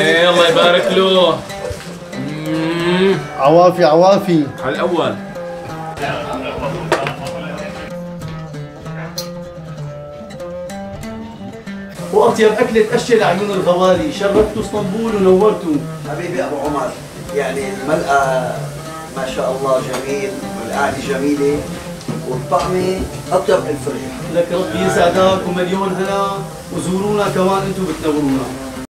الله يبارك له. عوافي عوافي على الأول. وأطيب أكلة أشيل عيون الغوالي، شرفتوا اسطنبول ونورتوا. حبيبي أبو عمر، يعني الملقى ما شاء الله جميل، والقعدة جميلة، والطعمة أطيب الفرجة. لك ربي يسعدك ومليون هنا، وزورونا كمان انتم بتنورونا.